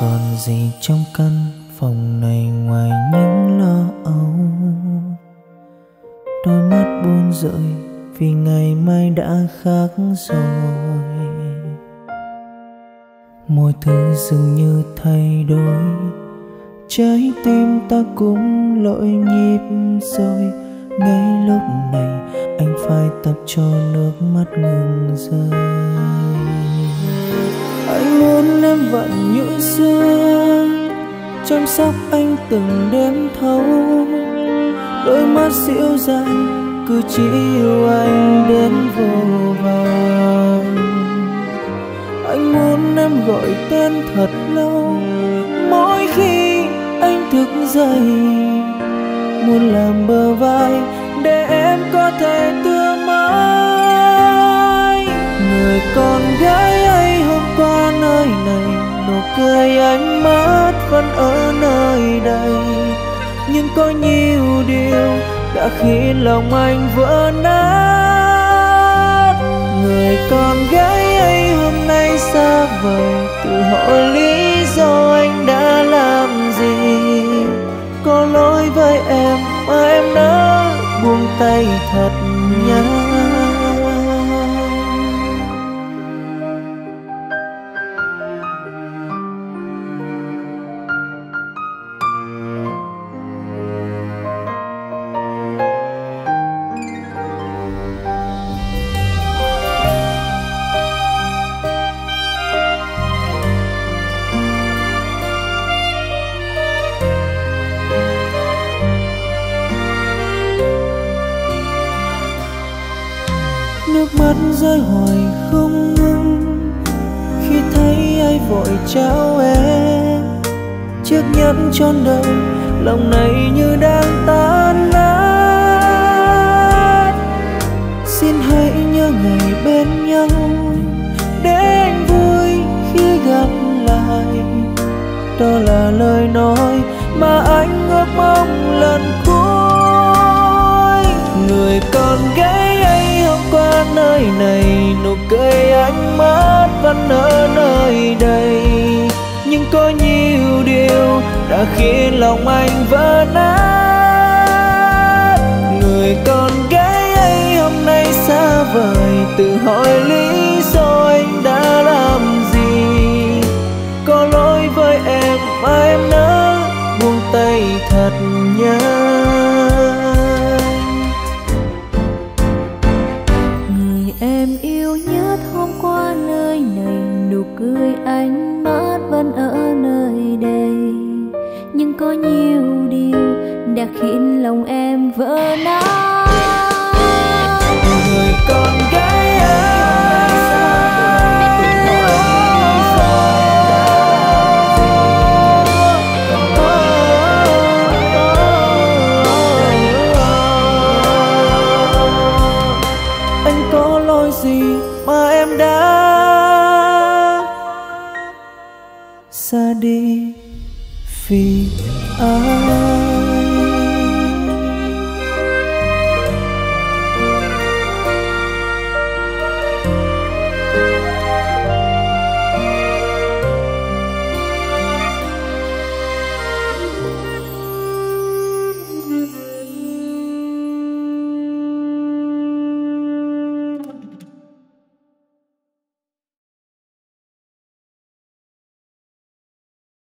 còn gì trong căn phòng này ngoài những lo âu. Đôi mắt buồn rơi vì ngày mai đã khác rồi. Mọi thứ dường như thay đổi, trái tim ta cũng lỗi nhịp rồi. Ngay lúc này anh phải tập cho nước mắt ngừng rơi. Anh muốn em vẫn như xưa, chăm sóc anh từng đêm thâu. Đôi mắt dịu dàng cứ chỉ yêu anh đến vô vàn. Anh muốn em gọi tên thật lâu mỗi khi anh thức dậy. Muốn làm bờ vai để em có thể tựa mãi. Người con gái ấy hôm qua nơi này, nụ cười anh mất vẫn ở nơi đây. Nhưng có nhiều điều đã khiến lòng anh vỡ nát. Người con gái ấy hôm nay xa vời, tự hỏi lý do anh đã làm gì. Có lỗi với em mà em đã buông tay thật nhanh. Nước mắt rơi hoài không ngừng khi thấy ai vội trao em chiếc nhẫn trọn đời. Lòng này như đang tan nát. Xin hãy nhớ ngày bên nhau để anh vui khi gặp lại. Đó là lời nói mà anh ước mong lần cuối. Người con gái ấy hôm qua nơi này, nụ cười anh mất vẫn ở nơi đây. Nhưng có nhiều điều đã khiến lòng anh vỡ nát. Người con gái ấy hôm nay xa vời, tự hỏi lý do anh đã làm gì. Có lỗi với em mà em đã buông tay thật nhanh. Người em yêu nhất hôm qua nơi này, nụ cười anh mất vẫn ở nơi đây. Nhưng có nhiều điều đã khiến lòng em vỡ nát. Người con gái anh có lỗi gì mà em đã xa đi vì ai.